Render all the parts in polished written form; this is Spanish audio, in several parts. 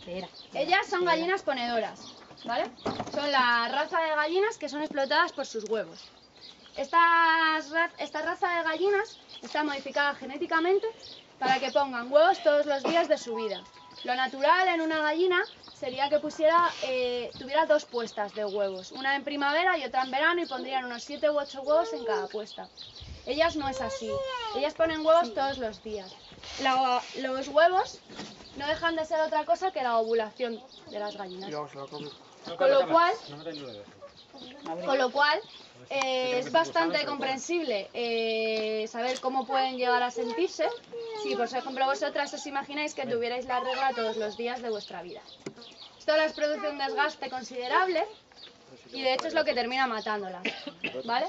Ellas son gallinas ponedoras, ¿vale? Son la raza de gallinas que son explotadas por sus huevos. Esta raza de gallinas está modificada genéticamente para que pongan huevos todos los días de su vida. Lo natural en una gallina sería que tuviera 2 puestas de huevos, una en primavera y otra en verano, y pondrían unos 7 u 8 huevos en cada puesta. Ellas no es así, ellas ponen huevos todos los días. Los huevos no dejan de ser otra cosa que la ovulación de las gallinas. Con lo cual es bastante comprensible saber cómo pueden llegar a sentirse si, por ejemplo, vosotras os imagináis que tuvierais la regla todos los días de vuestra vida. Esto les produce un desgaste considerable y de hecho es lo que termina matándolas, ¿vale?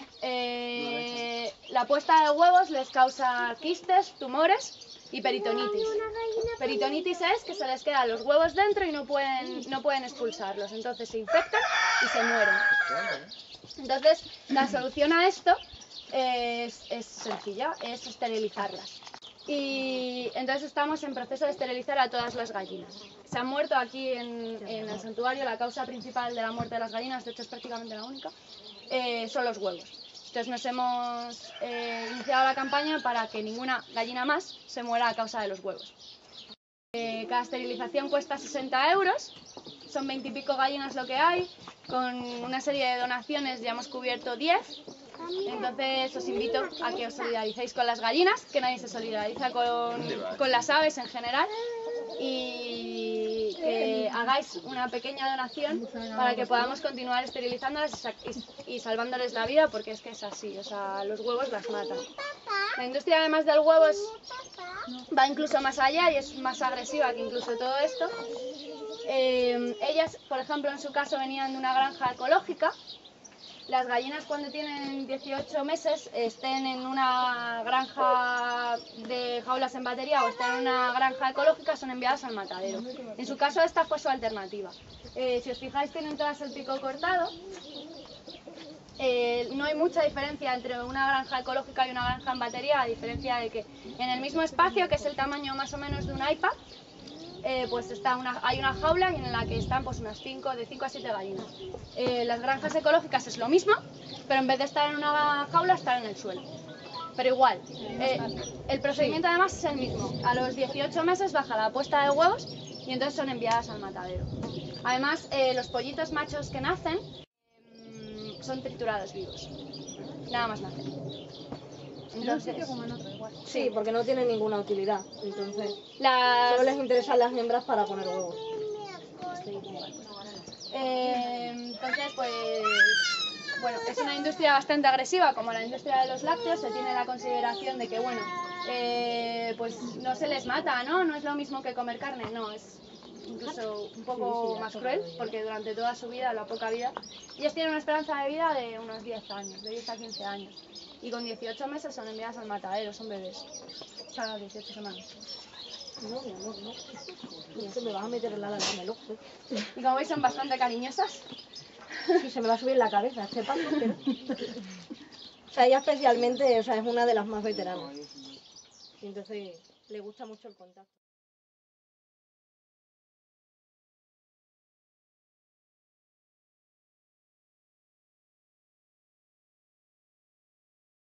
La puesta de huevos les causa quistes, tumores y peritonitis. Peritonitis es que se les quedan los huevos dentro y no pueden expulsarlos, entonces se infectan y se mueren. Entonces, la solución a esto es sencilla, es esterilizarlas. Y entonces estamos en proceso de esterilizar a todas las gallinas. Se han muerto aquí en el santuario, la causa principal de la muerte de las gallinas, de hecho es prácticamente la única, son los huevos. Entonces nos hemos iniciado la campaña para que ninguna gallina más se muera a causa de los huevos. Cada esterilización cuesta 60 euros, son 20 y pico gallinas lo que hay, con una serie de donaciones ya hemos cubierto 10, entonces os invito a que os solidaricéis con las gallinas, que nadie se solidariza con las aves en general, y que hagáis una pequeña donación para que podamos continuar esterilizándolas y salvándoles la vida, porque es que es así, o sea, los huevos las matan. La industria, además del huevo, va incluso más allá y es más agresiva que incluso todo esto. Ellas, por ejemplo, en su caso venían de una granja ecológica. Las gallinas, cuando tienen 18 meses, estén en una granja de jaulas en batería o estén en una granja ecológica, son enviadas al matadero. En su caso, esta fue su alternativa. Si os fijáis, tienen todas el pico cortado. No hay mucha diferencia entre una granja ecológica y una granja en batería, a diferencia de que en el mismo espacio, que es el tamaño más o menos de un iPad, pues hay una jaula en la que están pues de 5 a 7 gallinas. Las granjas ecológicas es lo mismo, pero en vez de estar en una jaula, están en el suelo. Pero igual, el procedimiento además es el mismo. A los 18 meses baja la puesta de huevos y entonces son enviadas al matadero. Además, los pollitos machos que nacen son triturados vivos. Nada más nacen. Entonces, sí, porque no tienen ninguna utilidad. Entonces, solo les interesan las hembras para poner huevos. Entonces, pues, bueno, es una industria bastante agresiva, como la industria de los lácteos. Se tiene la consideración de que, bueno, pues no se les mata, ¿no? No es lo mismo que comer carne, no, es incluso un poco más cruel, porque durante toda su vida, la poca vida, ellas tienen una esperanza de vida de unos 10 años, de 10 a 15 años. Y con 18 meses son enviadas al matadero, son bebés. O sea, 18 semanas. No, mi amor, no. Se me va a meter en la alarma el ojo. Y como veis, son bastante cariñosas. Sí, se me va a subir la cabeza este paso, pero... O sea, ella especialmente, o sea, es una de las más veteranas. Y entonces le gusta mucho el contacto.